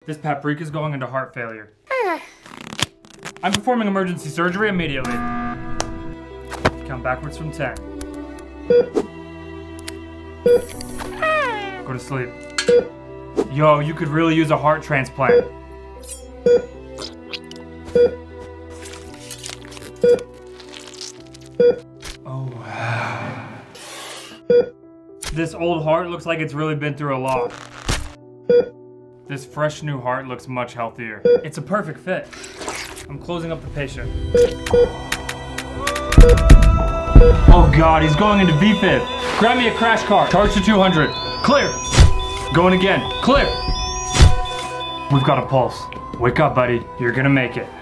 This Paprika is going into heart failure. I'm performing emergency surgery immediately. Count backwards from 10. Go to sleep. Yo, you could really use a heart transplant. Oh. This old heart looks like it's really been through a lot. This fresh new heart looks much healthier. It's a perfect fit. I'm closing up the patient. Oh God, he's going into VFib. Grab me a crash cart. Charge to 200. Clear. Going again. Clear. We've got a pulse. Wake up, buddy. You're gonna make it.